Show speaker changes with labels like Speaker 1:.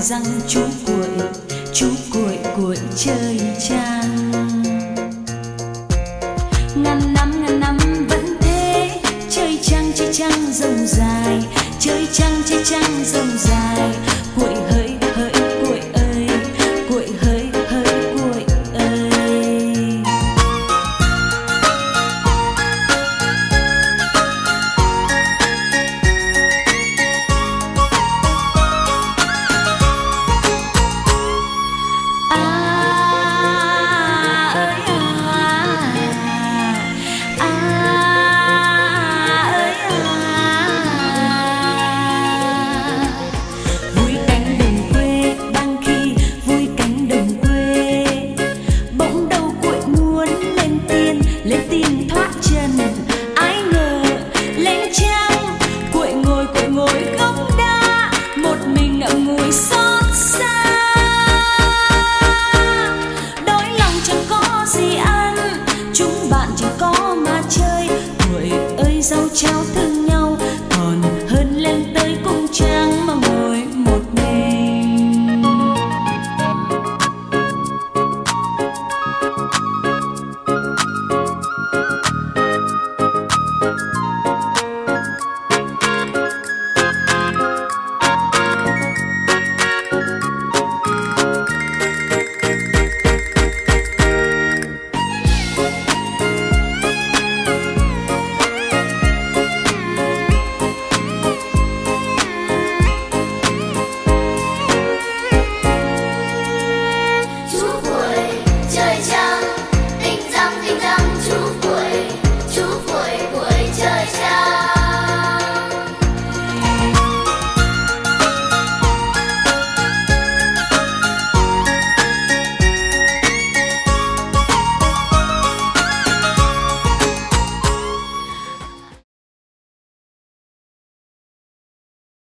Speaker 1: rằng chú cuội cuội chơi chăng. Ngàn năm vẫn thế, chơi trăng rông dài, chơi trăng rông dài. Cuội hỡi hỡi cuội ơi, cuội hỡi hỡi cuội ơi. Lên tin thoát chân, ai ngờ lên trăng cuội ngồi gốc đa, một mình ngậm ngùi xót xa. Đói lòng chẳng có gì ăn, chúng bạn chỉ có mà chơi. Cuội ơi dâu trao thư